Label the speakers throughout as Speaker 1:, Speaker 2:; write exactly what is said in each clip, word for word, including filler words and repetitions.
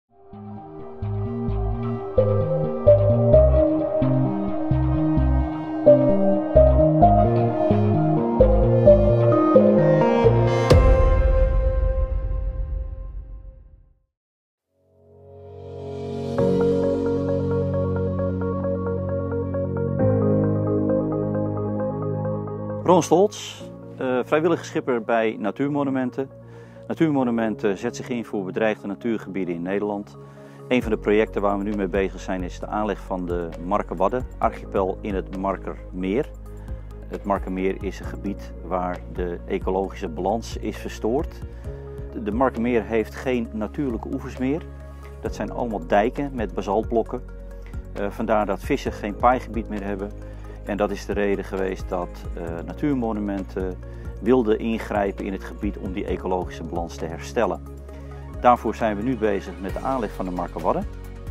Speaker 1: Ron Stolz, uh, vrijwillige schipper bij Natuurmonumenten. Natuurmonumenten zet zich in voor bedreigde natuurgebieden in Nederland. Een van de projecten waar we nu mee bezig zijn is de aanleg van de Markerwadden-archipel in het Markermeer. Het Markermeer is een gebied waar de ecologische balans is verstoord. De Markermeer heeft geen natuurlijke oevers meer. Dat zijn allemaal dijken met basaltblokken. Uh, vandaar dat vissen geen paaigebied meer hebben. En dat is de reden geweest dat uh, Natuurmonumenten wilden ingrijpen in het gebied om die ecologische balans te herstellen. Daarvoor zijn we nu bezig met de aanleg van de Markerwadden.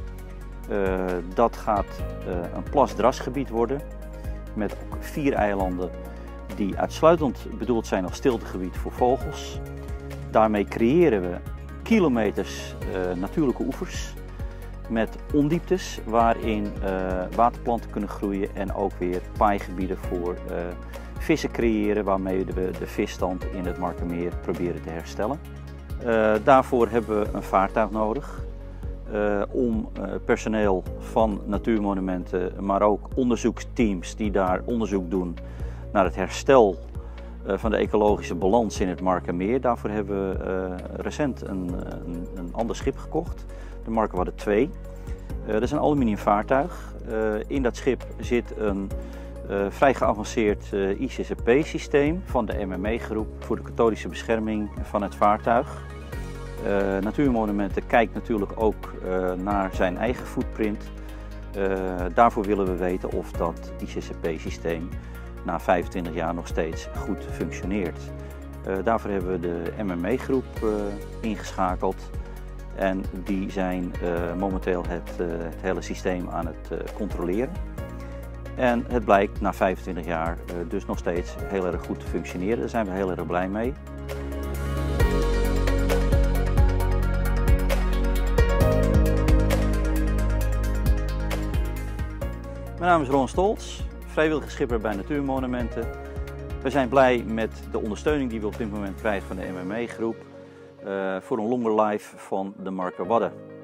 Speaker 1: Uh, dat gaat uh, een plasdrasgebied worden met vier eilanden die uitsluitend bedoeld zijn als stiltegebied voor vogels. Daarmee creëren we kilometers uh, natuurlijke oevers met ondieptes waarin uh, waterplanten kunnen groeien en ook weer paaigebieden voor uh, vissen creëren waarmee we de visstand in het Markermeer proberen te herstellen. Uh, daarvoor hebben we een vaartuig nodig uh, om uh, personeel van Natuurmonumenten, maar ook onderzoeksteams die daar onderzoek doen naar het herstel uh, van de ecologische balans in het Markermeer. Daarvoor hebben we uh, recent een, een, een ander schip gekocht, de Markerwadden twee. Uh, dat is een aluminium vaartuig. Uh, in dat schip zit een uh, vrij geavanceerd uh, I C C P-systeem van de M M E-groep voor de kathodische bescherming van het vaartuig. Uh, Natuurmonumenten kijkt natuurlijk ook uh, naar zijn eigen footprint. Uh, daarvoor willen we weten of dat I C C P-systeem na vijfentwintig jaar nog steeds goed functioneert. Uh, daarvoor hebben we de M M E-groep uh, ingeschakeld. En die zijn uh, momenteel het, uh, het hele systeem aan het uh, controleren. En het blijkt na vijfentwintig jaar uh, dus nog steeds heel erg goed te functioneren. Daar zijn we heel erg blij mee. Mijn naam is Ron Stolz, vrijwillige schipper bij Natuurmonumenten. We zijn blij met de ondersteuning die we op dit moment krijgen van de M M E-groep. Uh, voor een longer life van de Markerwadden.